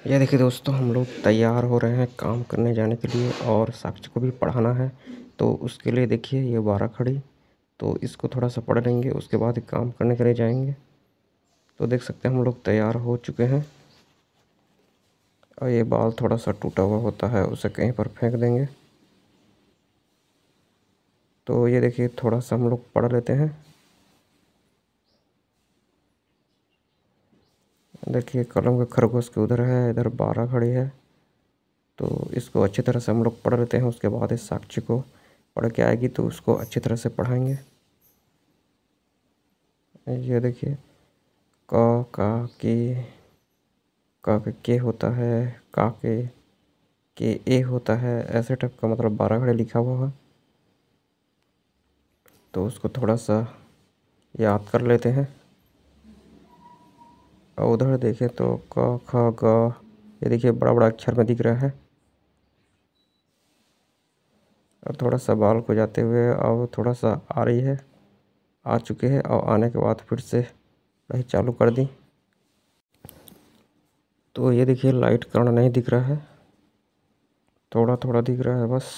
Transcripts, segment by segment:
ये देखिए दोस्तों, हम लोग तैयार हो रहे हैं काम करने जाने के लिए और साक्षी को भी पढ़ाना है। तो उसके लिए देखिए ये 12 खड़ी, तो इसको थोड़ा सा पढ़ लेंगे, उसके बाद ही काम करने के लिए जाएंगे। तो देख सकते हैं हम लोग तैयार हो चुके हैं। और ये बाल थोड़ा सा टूटा हुआ होता है, उसे कहीं पर फेंक देंगे। तो ये देखिए थोड़ा सा हम लोग पढ़ लेते हैं। देखिए कलम के खरगोश के उधर है, इधर 12 खड़ी है। तो इसको अच्छी तरह से हम लोग पढ़ लेते हैं, उसके बाद इस साक्षी को पढ़ के आएगी तो उसको अच्छी तरह से पढ़ाएंगे। ये देखिए क का के होता है, का के ए होता है, ऐसे टाइप का मतलब 12 खड़े लिखा हुआ है। तो उसको थोड़ा सा याद कर लेते हैं। और उधर देखें तो क ख ग, ये देखिए बड़ा बड़ा अक्षर में दिख रहा है। और थोड़ा सा बाल को जाते हुए और थोड़ा सा आ रही है, आ चुके हैं। और आने के बाद फिर से वही चालू कर दी। तो ये देखिए लाइट कर्ण नहीं दिख रहा है, थोड़ा थोड़ा दिख रहा है बस।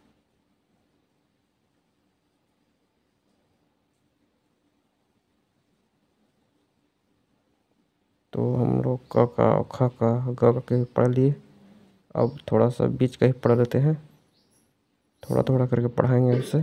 तो हम लोग क का ख का ग के पढ़ लिए। अब थोड़ा सा बीच का ही पढ़ लेते हैं, थोड़ा थोड़ा करके पढ़ाएंगे उसे।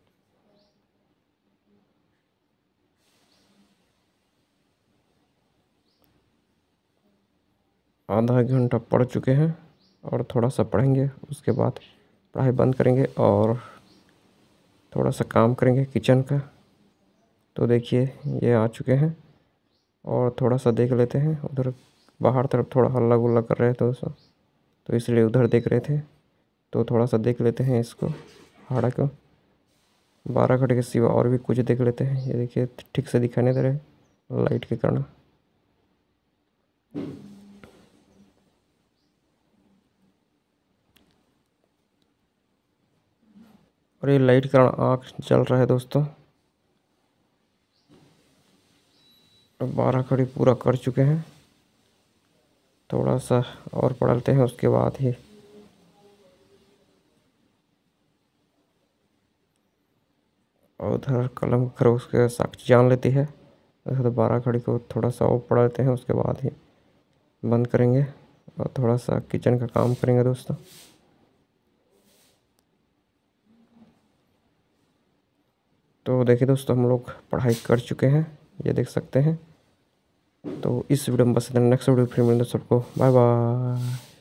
आधा घंटा पढ़ चुके हैं और थोड़ा सा पढ़ेंगे, उसके बाद पढ़ाई बंद करेंगे और थोड़ा सा काम करेंगे किचन का। तो देखिए ये आ चुके हैं और थोड़ा सा देख लेते हैं। उधर बाहर तरफ थोड़ा हल्ला गुल्ला कर रहे थे सब, तो इसलिए उधर देख रहे थे। तो थोड़ा सा देख लेते हैं इसको, हाड़ा को। 12 घंटे के सिवा और भी कुछ देख लेते हैं। ये देखिए ठीक से दिखाई नहीं दे रहे लाइट के कारण। और ये लाइट के कारण आँख जल रहा है दोस्तों। 12 खड़ी पूरा कर चुके हैं, थोड़ा सा और पढ़ लेते हैं उसके बाद ही। और उधर कलम खरगोश के साक्षी जान लेती है। उधर तो 12 खड़ी को थोड़ा सा और पढ़ लेते हैं, उसके बाद ही बंद करेंगे और थोड़ा सा किचन का काम करेंगे दोस्तों। तो देखिए दोस्तों, हम लोग पढ़ाई कर चुके हैं, ये देख सकते हैं। तो इस वीडियो में बस इतना, नेक्स्ट वीडियो फिर मिलेंगे सबको, बाय बाय।